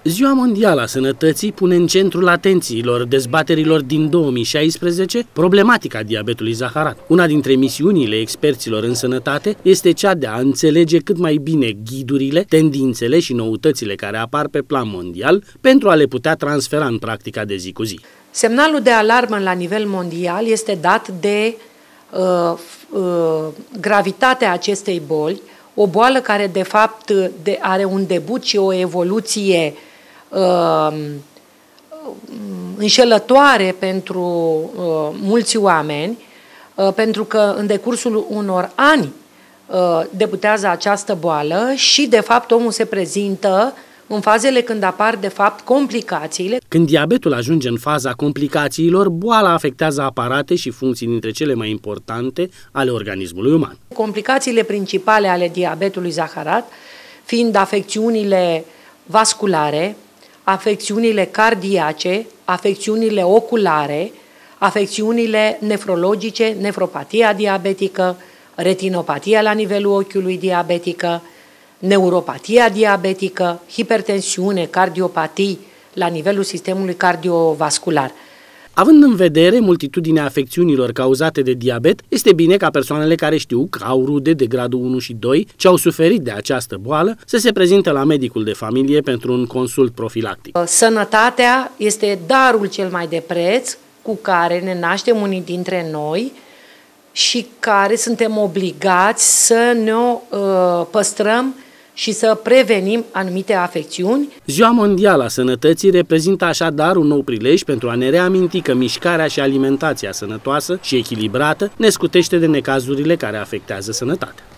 Ziua Mondială a Sănătății pune în centrul atențiilor dezbaterilor din 2016 problematica diabetului zaharat. Una dintre misiunile experților în sănătate este cea de a înțelege cât mai bine ghidurile, tendințele și noutățile care apar pe plan mondial pentru a le putea transfera în practica de zi cu zi. Semnalul de alarmă la nivel mondial este dat de gravitatea acestei boli, o boală care de fapt are un debut și o evoluție înșelătoare pentru mulți oameni, pentru că în decursul unor ani debutează această boală și de fapt omul se prezintă în fazele când apar de fapt complicațiile. Când diabetul ajunge în faza complicațiilor, boala afectează aparate și funcții dintre cele mai importante ale organismului uman. Complicațiile principale ale diabetului zaharat fiind afecțiunile vasculare, afecțiunile cardiace, afecțiunile oculare, afecțiunile nefrologice, nefropatia diabetică, retinopatia la nivelul ochiului diabetică, neuropatia diabetică, hipertensiune, cardiopatii la nivelul sistemului cardiovascular. Având în vedere multitudinea afecțiunilor cauzate de diabet, este bine ca persoanele care știu că au rude de gradul 1 și 2 ce au suferit de această boală să se prezinte la medicul de familie pentru un consult profilactic. Sănătatea este darul cel mai de preț cu care ne naștem unii dintre noi și care suntem obligați să ne păstrăm și să prevenim anumite afecțiuni. Ziua Mondială a Sănătății reprezintă așadar un nou prilej pentru a ne reaminti că mișcarea și alimentația sănătoasă și echilibrată ne scutește de necazurile care afectează sănătatea.